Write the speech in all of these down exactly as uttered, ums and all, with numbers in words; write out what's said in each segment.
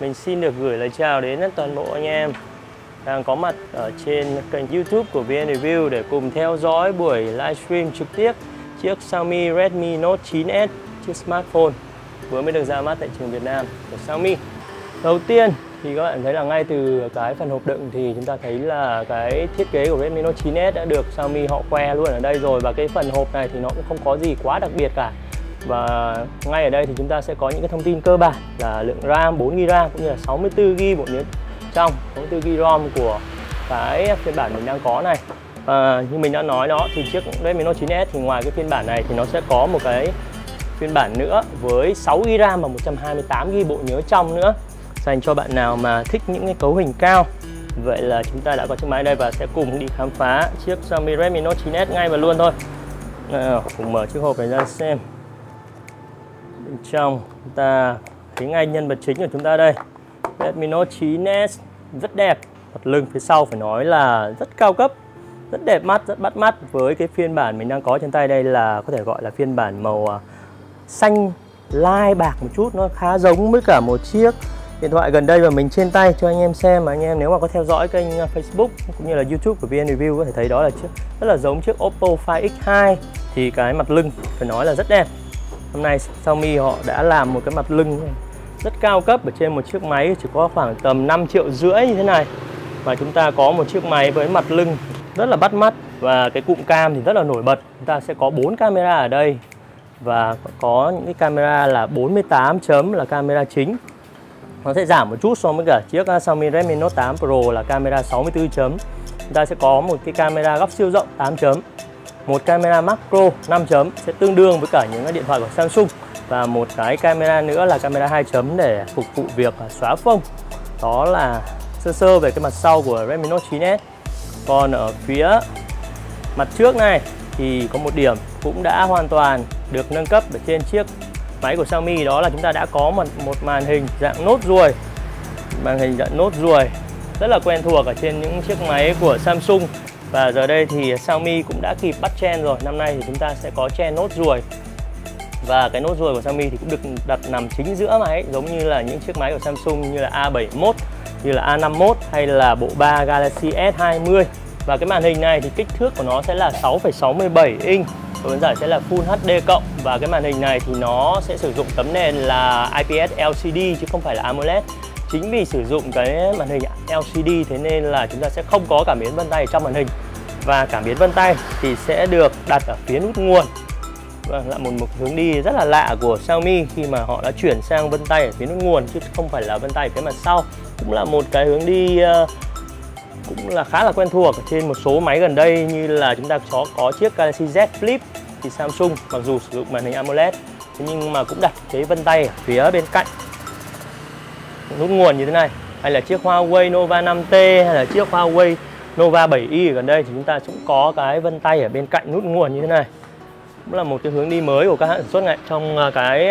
Mình xin được gửi lời chào đến toàn bộ anh em đang có mặt ở trên kênh YouTube của vê en Review để cùng theo dõi buổi livestream trực tiếp chiếc Xiaomi Redmi Note chín S, chiếc smartphone vừa mới được ra mắt tại trường Việt Nam của Xiaomi. Đầu tiên thì các bạn thấy là ngay từ cái phần hộp đựng thì chúng ta thấy là cái thiết kế của Redmi Note chín S đã được Xiaomi họ khoe luôn ở đây rồi, và cái phần hộp này thì nó cũng không có gì quá đặc biệt cả. Và ngay ở đây thì chúng ta sẽ có những cái thông tin cơ bản là lượng RAM bốn gi-ga-bai RAM cũng như là sáu mươi tư gi-ga-bai bộ nhớ trong, sáu mươi tư gi-ga-bai ROM của cái phiên bản mình đang có này. Và như mình đã nói đó thì chiếc Redmi Note chín S thì ngoài cái phiên bản này thì nó sẽ có một cái phiên bản nữa với sáu gi-ga-bai RAM và một trăm hai mươi tám gi-ga-bai bộ nhớ trong nữa, dành cho bạn nào mà thích những cái cấu hình cao. Vậy là chúng ta đã có chiếc máy đây và sẽ cùng đi khám phá chiếc Xiaomi Redmi Note chín S ngay và luôn thôi. Nào, cùng mở chiếc hộp này ra xem. Bên trong chúng ta thấy ngay nhân vật chính của chúng ta đây, Redmi Note chín S rất đẹp. Mặt lưng phía sau phải nói là rất cao cấp, rất đẹp mắt, rất bắt mắt. Với cái phiên bản mình đang có trên tay đây là có thể gọi là phiên bản màu xanh lai bạc một chút, nó khá giống với cả một chiếc điện thoại gần đây mà mình trên tay cho anh em xem. Mà anh em nếu mà có theo dõi kênh Facebook cũng như là YouTube của vê en Review có thể thấy đó là chiếc rất là giống chiếc Oppo Find X hai. Thì cái mặt lưng phải nói là rất đẹp. Hôm nay Xiaomi họ đã làm một cái mặt lưng rất cao cấp ở trên một chiếc máy chỉ có khoảng tầm năm triệu rưỡi như thế này. Và chúng ta có một chiếc máy với mặt lưng rất là bắt mắt, và cái cụm cam thì rất là nổi bật. Chúng ta sẽ có bốn camera ở đây và có những cái camera là bốn mươi tám chấm là camera chính. Nó sẽ giảm một chút so với cả chiếc Xiaomi Redmi Note tám Pro là camera sáu mươi tư chấm. Chúng ta sẽ có một cái camera góc siêu rộng tám chấm, một camera macro năm chấm sẽ tương đương với cả những cái điện thoại của Samsung, và một cái camera nữa là camera hai chấm để phục vụ việc xóa phông. Đó là sơ sơ về cái mặt sau của Redmi Note chín S. Còn ở phía mặt trước này thì có một điểm cũng đã hoàn toàn được nâng cấp ở trên chiếc máy của Xiaomi, đó là chúng ta đã có một, một màn hình dạng nốt ruồi. Màn hình dạng nốt ruồi rất là quen thuộc ở trên những chiếc máy của Samsung. Và giờ đây thì Xiaomi cũng đã kịp bắt trend rồi. Năm nay thì chúng ta sẽ có trend nốt ruồi. Và cái nốt ruồi của Xiaomi thì cũng được đặt nằm chính giữa máy, giống như là những chiếc máy của Samsung như là A bảy mươi mốt, như là A năm mươi mốt hay là bộ ba Galaxy S hai mươi. Và cái màn hình này thì kích thước của nó sẽ là sáu phẩy sáu mươi bảy inch, và vấn giải sẽ là Full hát đê cộng. Và cái màn hình này thì nó sẽ sử dụng tấm nền là i pê ét lờ xê đê chứ không phải là AMOLED. Chính vì sử dụng cái màn hình lờ xê đê thế nên là chúng ta sẽ không có cảm biến vân tay trong màn hình. Và cảm biến vân tay thì sẽ được đặt ở phía nút nguồn. Vâng, là một, một hướng đi rất là lạ của Xiaomi khi mà họ đã chuyển sang vân tay ở phía nút nguồn chứ không phải là vân tay phía mặt sau. Cũng là một cái hướng đi uh, cũng là khá là quen thuộc ở trên một số máy gần đây, như là chúng ta có, có chiếc Galaxy Z Flip thì Samsung mặc dù sử dụng màn hình AMOLED thế nhưng mà cũng đặt cái vân tay ở phía bên cạnh nút nguồn như thế này. Hay là chiếc Huawei Nova năm T hay là chiếc Huawei Nova bảy i ở gần đây thì chúng ta cũng có cái vân tay ở bên cạnh nút nguồn như thế này. Cũng là một cái hướng đi mới của các hãng sản xuất này trong cái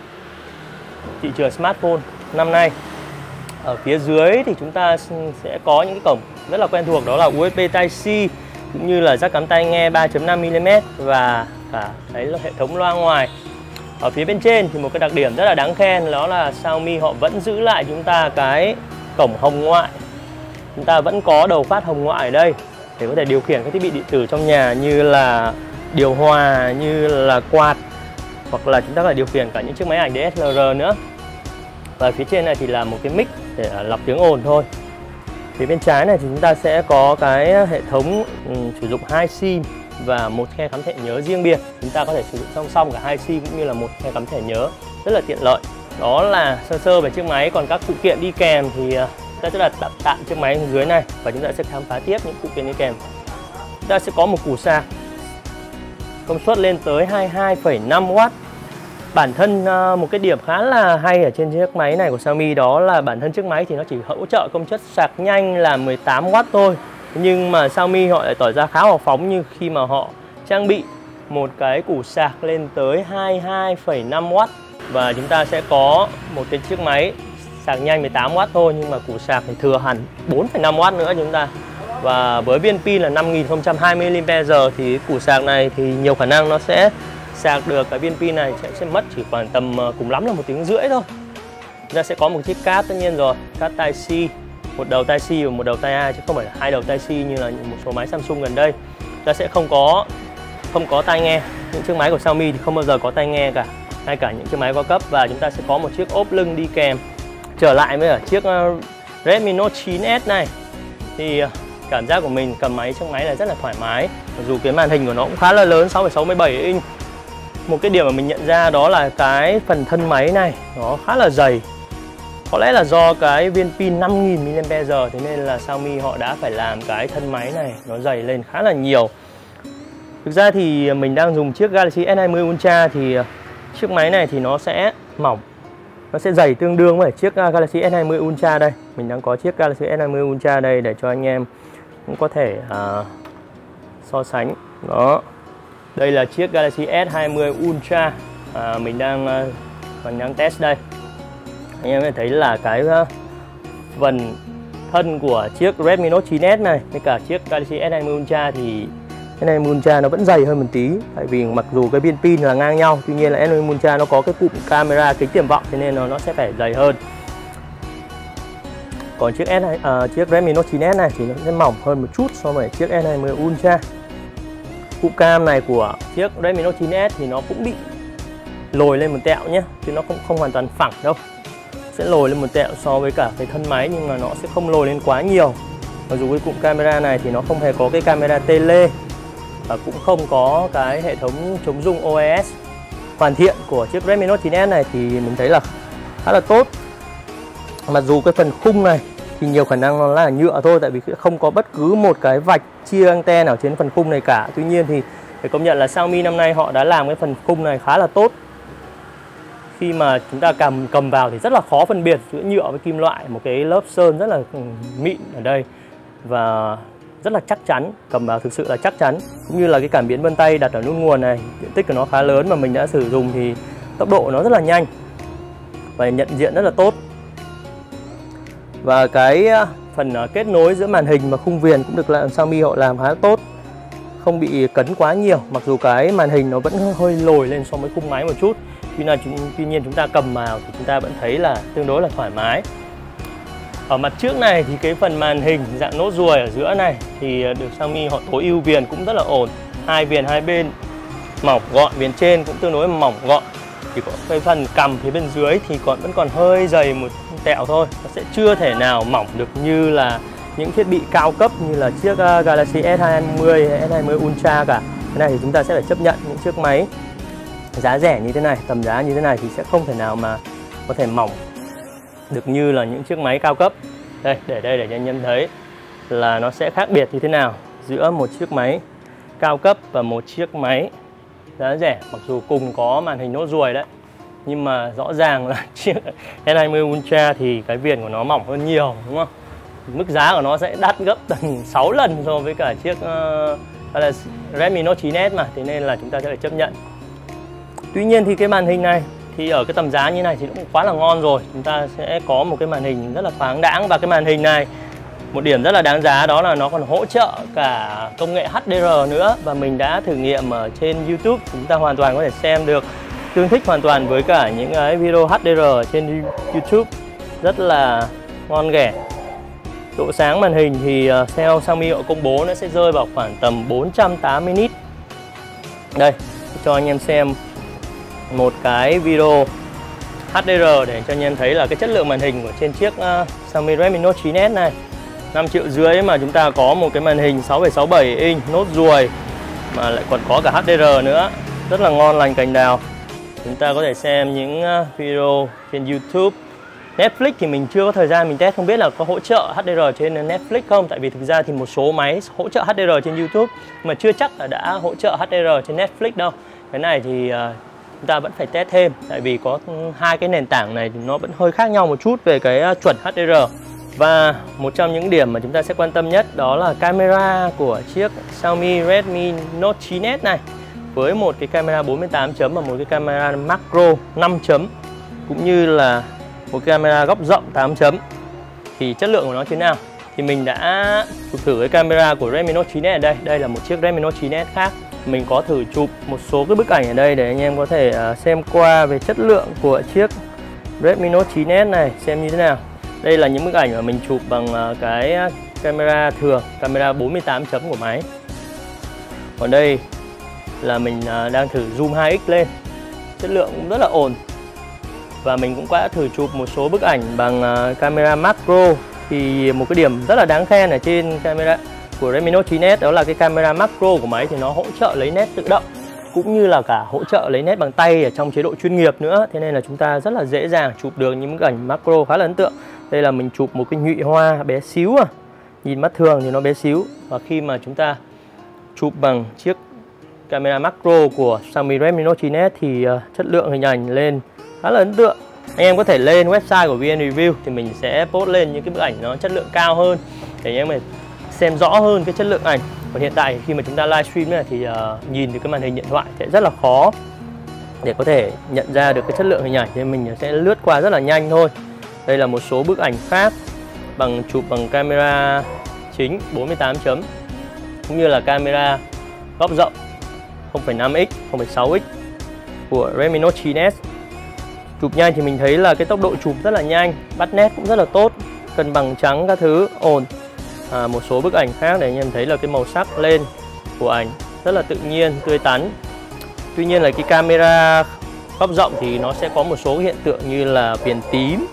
thị trường smartphone năm nay. Ở phía dưới thì chúng ta sẽ có những cái cổng rất là quen thuộc, đó là u ét bê Type-C cũng như là jack cắm tai nghe ba chấm năm mi li mét và cả cái hệ thống loa ngoài. Ở phía bên trên thì một cái đặc điểm rất là đáng khen đó là Xiaomi họ vẫn giữ lại chúng ta cái cổng hồng ngoại. Chúng ta vẫn có đầu phát hồng ngoại ở đây để có thể điều khiển các thiết bị điện tử trong nhà như là điều hòa, như là quạt, hoặc là chúng ta có thể điều khiển cả những chiếc máy ảnh đê ét lờ rờ nữa. Và phía trên này thì là một cái mic để lọc tiếng ồn thôi. Phía bên trái này thì chúng ta sẽ có cái hệ thống um, sử dụng hai sim và một khe cắm thẻ nhớ riêng biệt. Chúng ta có thể sử dụng song song cả hai sim cũng như là một khe cắm thẻ nhớ, rất là tiện lợi. Đó là sơ sơ về chiếc máy. Còn các phụ kiện đi kèm thì uh, chúng ta sẽ đặt tạm tạm chiếc máy dưới này và chúng ta sẽ khám phá tiếp những phụ kiện đi kèm. Chúng ta sẽ có một củ sạc công suất lên tới hai mươi hai phẩy năm oát. Bản thân uh, một cái điểm khá là hay ở trên chiếc máy này của Xiaomi đó là bản thân chiếc máy thì nó chỉ hỗ trợ công suất sạc nhanh là mười tám oát thôi. Nhưng mà Xiaomi họ lại tỏ ra khá hào phóng như khi mà họ trang bị một cái củ sạc lên tới hai mươi hai phẩy năm oát. Và chúng ta sẽ có một cái chiếc máy sạc nhanh mười tám oát thôi, nhưng mà củ sạc thì thừa hẳn bốn phẩy năm oát nữa chúng ta. Và với viên pin là năm nghìn không trăm hai mươi mi li am pe giờ thì củ sạc này thì nhiều khả năng nó sẽ sạc được cái viên pin này sẽ, sẽ mất chỉ khoảng tầm cùng lắm là một tiếng rưỡi thôi. chúng ta sẽ có một chiếc cáp tất nhiên rồi, cáp Type-C, một đầu Type-C và một đầu Type-A chứ không phải là hai đầu Type-C như là một số máy Samsung gần đây. Chúng ta sẽ không có không có tai nghe. Những chiếc máy của Xiaomi thì không bao giờ có tai nghe cả, ngay cả những chiếc máy cao cấp. Và chúng ta sẽ có một chiếc ốp lưng đi kèm. Trở lại với ở chiếc uh, Redmi Note chín S này thì uh, cảm giác của mình cầm máy chiếc máy là rất là thoải mái. Mặc dù cái màn hình của nó cũng khá là lớn, sáu phẩy sáu mươi bảy inch. Một cái điểm mà mình nhận ra đó là cái phần thân máy này nó khá là dày. Có lẽ là do cái viên pin năm nghìn mi-li-am-pe-giờ, thế nên là Xiaomi họ đã phải làm cái thân máy này nó dày lên khá là nhiều. Thực ra thì mình đang dùng chiếc Galaxy S hai mươi Ultra thì chiếc máy này thì nó sẽ mỏng, nó sẽ dày tương đương với chiếc Galaxy S hai mươi Ultra đây. Mình đang có chiếc Galaxy S hai mươi Ultra đây để cho anh em cũng có thể uh, so sánh. Đó, đây là chiếc Galaxy S hai mươi Ultra à, mình đang uh, còn đang test đây. Anh em có thể thấy là cái uh, phần thân của chiếc Redmi Note chín S này với cả chiếc Galaxy S hai mươi Ultra thì cái này Ultra nó vẫn dày hơn một tí, tại vì mặc dù cái viên pin là ngang nhau, tuy nhiên là S hai mươi Ultra nó có cái cụm camera kính tiềm vọng, thế nên nó nó sẽ phải dày hơn. Còn chiếc S uh, chiếc Redmi Note chín S này thì nó sẽ mỏng hơn một chút so với chiếc S hai mươi Ultra. Cụm cam này của chiếc Redmi Note chín S thì nó cũng bị lồi lên một tẹo nhé, chứ nó cũng không hoàn toàn phẳng đâu. Sẽ lồi lên một tẹo so với cả cái thân máy, nhưng mà nó sẽ không lồi lên quá nhiều. Mặc dù cái cụm camera này thì nó không hề có cái camera tele và cũng không có cái hệ thống chống rung o ét hoàn thiện của chiếc Redmi Note chín S này thì mình thấy là khá là tốt. Mặc dù cái phần khung này thì nhiều khả năng nó là nhựa thôi, tại vì không có bất cứ một cái vạch chia anten nào trên phần khung này cả. Tuy nhiên thì phải công nhận là Xiaomi năm nay họ đã làm cái phần khung này khá là tốt. Khi mà chúng ta cầm cầm vào thì rất là khó phân biệt giữa nhựa với kim loại, một cái lớp sơn rất là mịn ở đây và rất là chắc chắn, cầm vào thực sự là chắc chắn. Cũng như là cái cảm biến vân tay đặt ở nút nguồn này, diện tích của nó khá lớn mà mình đã sử dụng thì tốc độ nó rất là nhanh và nhận diện rất là tốt. Và cái phần kết nối giữa màn hình và khung viền cũng được làm Xiaomi họ làm khá tốt, không bị cấn quá nhiều. Mặc dù cái màn hình nó vẫn hơi lồi lên so với khung máy một chút, tuy là tuy nhiên chúng ta cầm vào thì chúng ta vẫn thấy là tương đối là thoải mái. Ở mặt trước này thì cái phần màn hình dạng nốt ruồi ở giữa này thì được Xiaomi họ tối ưu viền cũng rất là ổn. Hai viền hai bên mỏng gọn, viền trên cũng tương đối mỏng gọn. Chỉ có cái phần cầm phía bên dưới thì còn vẫn còn hơi dày một tẹo thôi. Nó sẽ chưa thể nào mỏng được như là những thiết bị cao cấp như là chiếc Galaxy S hai mươi hay S hai mươi Ultra cả. Cái này thì chúng ta sẽ phải chấp nhận những chiếc máy giá rẻ như thế này, tầm giá như thế này thì sẽ không thể nào mà có thể mỏng được như là những chiếc máy cao cấp. Đây, để đây để cho anh em thấy là nó sẽ khác biệt như thế nào giữa một chiếc máy cao cấp và một chiếc máy giá rẻ. Mặc dù cùng có màn hình nốt ruồi đấy, nhưng mà rõ ràng là chiếc S hai mươi Ultra thì cái viền của nó mỏng hơn nhiều, đúng không? Mức giá của nó sẽ đắt gấp tận sáu lần so với cả chiếc uh, là Redmi Note chín S mà, thế nên là chúng ta sẽ phải chấp nhận. Tuy nhiên thì cái màn hình này thì ở cái tầm giá như này thì cũng quá là ngon rồi. Chúng ta sẽ có một cái màn hình rất là thoáng đãng, và cái màn hình này một điểm rất là đáng giá đó là nó còn hỗ trợ cả công nghệ H D R nữa. Và mình đã thử nghiệm ở trên YouTube, chúng ta hoàn toàn có thể xem được, tương thích hoàn toàn với cả những cái video H D R ở trên YouTube, rất là ngon ghẻ. Độ sáng màn hình thì theo Xiaomi họ công bố nó sẽ rơi vào khoảng tầm bốn trăm tám mươi nit. Đây, cho anh em xem một cái video H D R để cho anh em thấy là cái chất lượng màn hình của trên chiếc uh, Xiaomi Redmi Note chín S này. Năm triệu rưỡi mà chúng ta có một cái màn hình sáu phẩy sáu bảy inch nốt ruồi mà lại còn có cả H D R nữa, rất là ngon lành cành đào. Chúng ta có thể xem những uh, video trên YouTube. Netflix thì mình chưa có thời gian mình test, không biết là có hỗ trợ H D R trên Netflix không, tại vì thực ra thì một số máy hỗ trợ H D R trên YouTube mà chưa chắc là đã hỗ trợ H D R trên Netflix đâu. Cái này thì uh, chúng ta vẫn phải test thêm, tại vì có hai cái nền tảng này thì nó vẫn hơi khác nhau một chút về cái chuẩn H D R. Và một trong những điểm mà chúng ta sẽ quan tâm nhất đó là camera của chiếc Xiaomi Redmi Note chín S này, với một cái camera bốn mươi tám chấm và một cái camera macro năm chấm, cũng như là một cái camera góc rộng tám chấm. Thì chất lượng của nó thế nào? Thì mình đã chụp thử cái camera của Redmi Note chín S ở đây. Đây là một chiếc Redmi Note chín S khác. Mình có thử chụp một số cái bức ảnh ở đây để anh em có thể xem qua về chất lượng của chiếc Redmi Note chín S này xem như thế nào. Đây là những bức ảnh mà mình chụp bằng cái camera thường, camera bốn mươi tám chấm của máy. Còn đây là mình đang thử zoom hai x lên, chất lượng cũng rất là ổn. Và mình cũng đã thử chụp một số bức ảnh bằng camera macro. Thì một cái điểm rất là đáng khen ở trên camera của Redmi Note chín S đó là cái camera macro của máy thì nó hỗ trợ lấy nét tự động, cũng như là cả hỗ trợ lấy nét bằng tay ở trong chế độ chuyên nghiệp nữa. Thế nên là chúng ta rất là dễ dàng chụp được những bức ảnh macro khá là ấn tượng. Đây là mình chụp một cái nhụy hoa bé xíu à, nhìn mắt thường thì nó bé xíu. Và khi mà chúng ta chụp bằng chiếc camera macro của Xiaomi Redmi Note chín S thì uh, chất lượng hình ảnh lên khá là ấn tượng. Anh em có thể lên website của vê en Review thì mình sẽ post lên những cái bức ảnh nó chất lượng cao hơn để anh em mình xem rõ hơn cái chất lượng ảnh. Còn hiện tại khi mà chúng ta livestream này thì uh, nhìn từ cái màn hình điện thoại sẽ rất là khó để có thể nhận ra được cái chất lượng hình ảnh, nên mình sẽ lướt qua rất là nhanh thôi. Đây là một số bức ảnh khác bằng chụp bằng camera chính bốn mươi tám chấm, cũng như là camera góc rộng không phẩy năm x, không phẩy sáu x của Redmi Note chín S. Chụp nhanh thì mình thấy là cái tốc độ chụp rất là nhanh, bắt nét cũng rất là tốt, cân bằng trắng các thứ ổn. À, một số bức ảnh khác để anh em thấy là cái màu sắc lên của ảnh rất là tự nhiên, tươi tắn. Tuy nhiên là cái camera góc rộng thì nó sẽ có một số hiện tượng như là viền tím.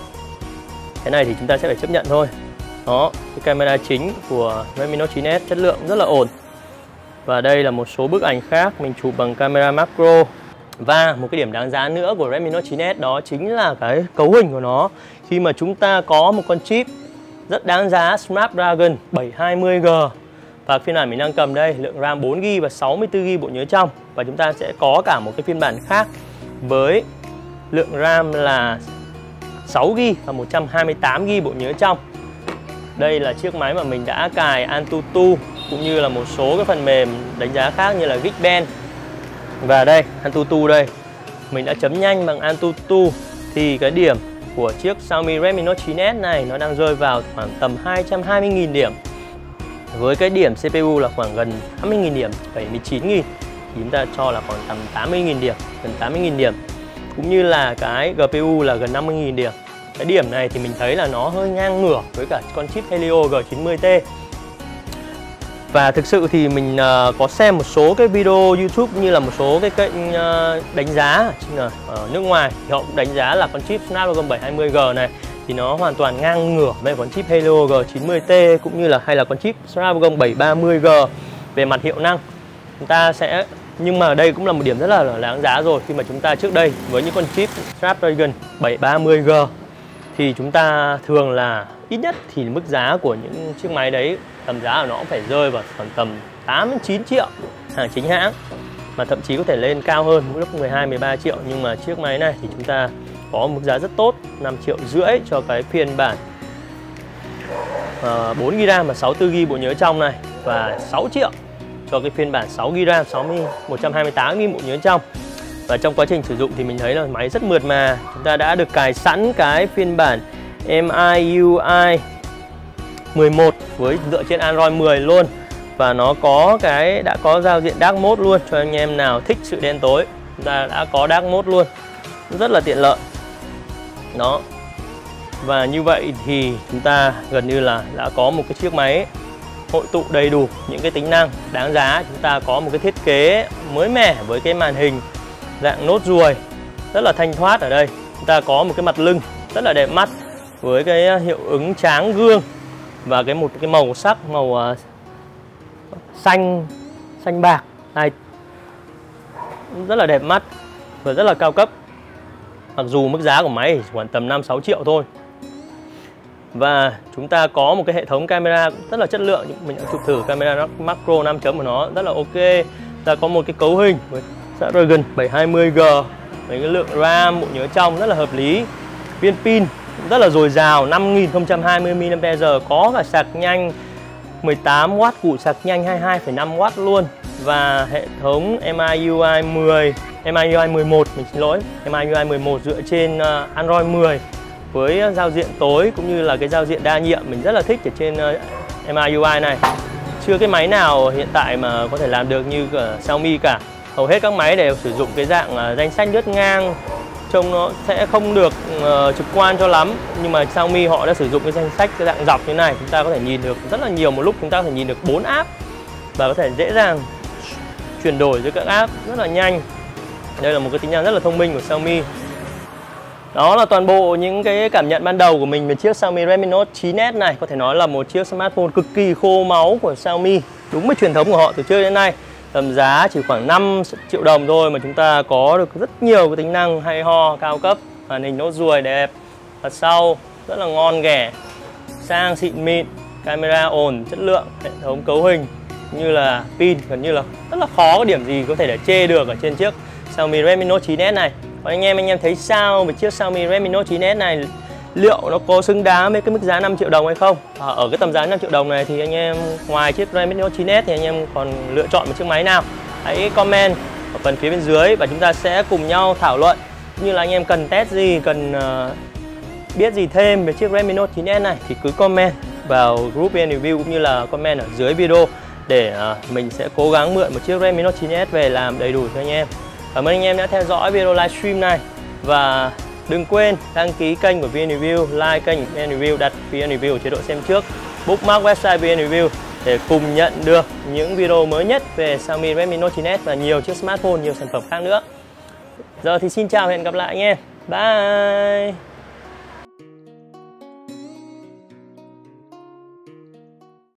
Cái này thì chúng ta sẽ phải chấp nhận thôi. Đó, cái camera chính của Redmi Note chín S chất lượng rất là ổn. Và đây là một số bức ảnh khác mình chụp bằng camera macro. Và một cái điểm đáng giá nữa của Redmi Note chín S đó chính là cái cấu hình của nó. Khi mà chúng ta có một con chip rất đáng giá Snapdragon bảy hai mươi G. Và phiên bản mình đang cầm đây, lượng RAM bốn gi ga bai và sáu mươi tư gi ga bai bộ nhớ trong. Và chúng ta sẽ có cả một cái phiên bản khác với lượng RAM là sáu gi ga bai và một trăm hai mươi tám gi ga bai bộ nhớ trong. Đây là chiếc máy mà mình đã cài Antutu cũng như là một số cái phần mềm đánh giá khác như là Geekbench. Và đây, Antutu đây, mình đã chấm nhanh bằng Antutu thì cái điểm của chiếc Xiaomi Redmi Note chín S này nó đang rơi vào khoảng tầm hai trăm hai mươi nghìn điểm. Với cái điểm xê pê u là khoảng gần tám mươi nghìn điểm, bảy mươi chín nghìn, thì chúng ta cho là khoảng tầm tám mươi nghìn điểm, gần tám mươi nghìn điểm. Cũng như là cái giê pê u là gần năm mươi nghìn điểm. Cái điểm này thì mình thấy là nó hơi ngang ngửa với cả con chip Helio G chín mươi T. Và thực sự thì mình uh, có xem một số cái video YouTube như là một số cái kênh uh, đánh giá ở nước ngoài thì họ cũng đánh giá là con chip Snapdragon bảy hai mươi G này thì nó hoàn toàn ngang ngửa với con chip Helio G chín mươi T cũng như là hay là con chip Snapdragon bảy ba mươi G về mặt hiệu năng. Chúng ta sẽ nhưng mà đây cũng là một điểm rất là đáng giá rồi, khi mà chúng ta trước đây với những con chip Snapdragon bảy ba mươi G thì chúng ta thường là ít nhất thì mức giá của những chiếc máy đấy tầm giá của nó cũng phải rơi vào khoảng tầm tám đến chín triệu hàng chính hãng, mà thậm chí có thể lên cao hơn lúc mười hai mười ba triệu. Nhưng mà chiếc máy này thì chúng ta có mức giá rất tốt, năm triệu rưỡi cho cái phiên bản uh, bốn gi ga bai RAM và sáu mươi tư gi ga bai bộ nhớ trong này, và sáu triệu cho cái phiên bản sáu gi ga bai RAM một trăm hai mươi tám gi ga bai bộ nhớ trong. Và trong quá trình sử dụng thì mình thấy là máy rất mượt mà. Chúng ta đã được cài sẵn cái phiên bản em i u i mười một với dựa trên Android mười luôn. Và nó có cái đã có giao diện Dark Mode luôn cho anh em nào thích sự đen tối. Chúng ta đã có Dark Mode luôn, rất là tiện lợi. Đó. Và như vậy thì chúng ta gần như là đã có một cái chiếc máy hội tụ đầy đủ những cái tính năng đáng giá. Chúng ta có một cái thiết kế mới mẻ với cái màn hình dạng nốt ruồi rất là thanh thoát ở đây. Chúng ta có một cái mặt lưng rất là đẹp mắt với cái hiệu ứng tráng gương và cái một cái màu sắc màu uh, xanh xanh bạc này, rất là đẹp mắt và rất là cao cấp. Mặc dù mức giá của máy chỉ khoảng tầm năm sáu triệu thôi. Và chúng ta có một cái hệ thống camera rất là chất lượng. Mình đã chụp thử camera macro năm chấm của nó rất là ok. Ta có một cái cấu hình với Snapdragon bảy hai mươi G với cái lượng RAM bộ nhớ trong rất là hợp lý. Viên pin rất là dồi dào, năm nghìn không trăm hai mươi mi li am pe giờ, có cả sạc nhanh mười tám oát, củ sạc nhanh hai mươi hai phẩy năm oát luôn. Và hệ thống em i u i mười, em i u i mười một, mình xin lỗi, em i u i mười một dựa trên Android mười với giao diện tối cũng như là cái giao diện đa nhiệm mình rất là thích ở trên em i u i này. Chưa cái máy nào hiện tại mà có thể làm được như cả Xiaomi cả. Hầu hết các máy đều sử dụng cái dạng danh sách lướt ngang trông nó sẽ không được uh, trực quan cho lắm, nhưng mà Xiaomi họ đã sử dụng cái danh sách cái dạng dọc như này, chúng ta có thể nhìn được rất là nhiều một lúc, chúng ta có thể nhìn được bốn app và có thể dễ dàng chuyển đổi giữa các app rất là nhanh. Đây là một cái tính năng rất là thông minh của Xiaomi. Đó là toàn bộ những cái cảm nhận ban đầu của mình về chiếc Xiaomi Redmi Note chín S này. Có thể nói là một chiếc smartphone cực kỳ khô máu của Xiaomi, đúng với truyền thống của họ từ trước đến nay. Tầm giá chỉ khoảng năm triệu đồng thôi mà chúng ta có được rất nhiều cái tính năng hay ho, cao cấp. Màn hình nốt ruồi đẹp, mặt sau rất là ngon ghẻ, sang xịn mịn, camera ổn, chất lượng, hệ thống cấu hình như là pin gần như là rất là khó có điểm gì có thể để chê được ở trên chiếc Xiaomi Redmi Note chín S này. Còn anh em anh em thấy sao về chiếc Xiaomi Redmi Note chín S này? Liệu nó có xứng đáng với cái mức giá năm triệu đồng hay không? À, ở cái tầm giá năm triệu đồng này thì anh em ngoài chiếc Redmi Note chín S thì anh em còn lựa chọn một chiếc máy nào? Hãy comment ở phần phía bên dưới và chúng ta sẽ cùng nhau thảo luận. Như là anh em cần test gì, cần uh, biết gì thêm về chiếc Redmi Note chín S này thì cứ comment vào group vê en Review cũng như là comment ở dưới video để uh, mình sẽ cố gắng mượn một chiếc Redmi Note chín S về làm đầy đủ cho anh em. Cảm ơn anh em đã theo dõi video livestream này và đừng quên đăng ký kênh của vê en Review, like kênh vê en Review, đặt vê en Review ở chế độ xem trước, bookmark website vê en Review để cùng nhận được những video mới nhất về Xiaomi Redmi Note chín S và nhiều chiếc smartphone, nhiều sản phẩm khác nữa. Giờ thì xin chào và hẹn gặp lại anh em. Bye!